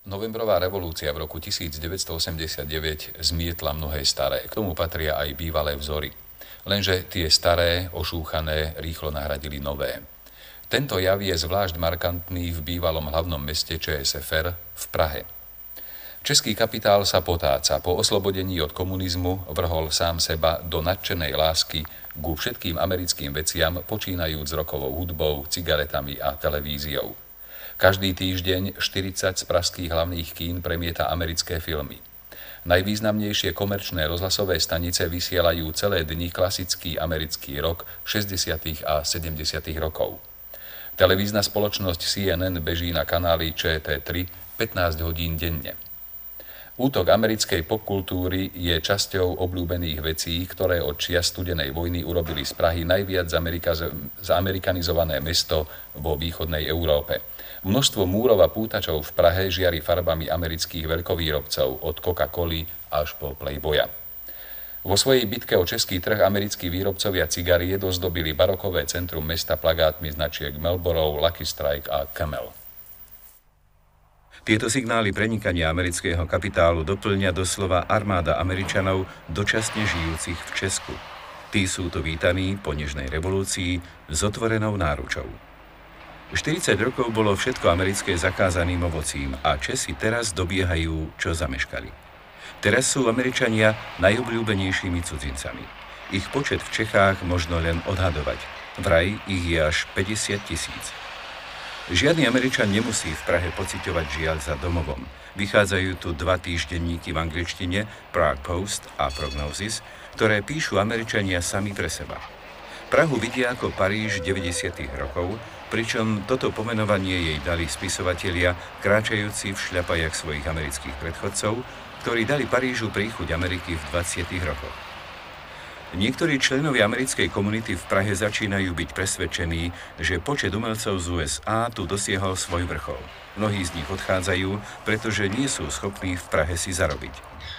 Novembrová revolúcia v roku 1989 zmietla mnohé staré. K tomu patria aj bývalé vzory. Lenže tie staré, ošúchané, rýchlo nahradili nové. Tento jav je zvlášť markantný v bývalom hlavnom meste ČSFR v Prahe. Český kapitál sa potáca. Po oslobodení od komunizmu vrhol sám seba do nadšenej lásky ku všetkým americkým veciam, počínajúc rokovou hudbou, cigaretami a televíziou. Každý týždeň 40 z pražských hlavných kín premieta americké filmy. Najvýznamnejšie komerčné rozhlasové stanice vysielajú celé dni klasický americký rock 60. a 70. rokov. Televízna spoločnosť CNN beží na kanáli ČT3 15 hodín denne. Útok americkej popkultúry je časťou obľúbených vecí, ktoré od čias studenej vojny urobili z Prahy najviac zamerikanizované mesto vo východnej Európe. Množstvo múrov a pútačov v Prahe žiari farbami amerických veľkovýrobcov od Coca-Coly až po Playboya. Vo svojej bitke o český trh americkí výrobcovia cigariet ozdobili barokové centrum mesta plagátmi značiek Marlboro, Lucky Strike a Camel. Tieto signály prenikania amerického kapitálu doplňa doslova armáda Američanov dočasne žijúcich v Česku. Tí sú tu vítaní po nežnej revolúcii s otvorenou náručou. 40 rokov bolo všetko americké zakázaným ovocím a Česi teraz dobiehajú, čo zameškali. Teraz sú Američania najobľúbenejšími cudzincami. Ich počet v Čechách možno len odhadovať. Vraj ich je až 50 000. Žiadny Američan nemusí v Prahe pociťovať žiaľ za domovom. Vychádzajú tu 2 týždenníky v angličtine, Prague Post a Prognosis, ktoré píšu Američania sami pre seba. Prahu vidia ako Paríž 90. rokov, pričom toto pomenovanie jej dali spisovatelia, kráčajúci v šľapajach svojich amerických predchodcov, ktorí dali Parížu príchuť Ameriky v 20. rokoch. Niektorí členovia americkej komunity v Prahe začínajú byť presvedčení, že počet umelcov z USA tu dosiahol svoj vrchol. Mnohí z nich odchádzajú, pretože nie sú schopní v Prahe si zarobiť.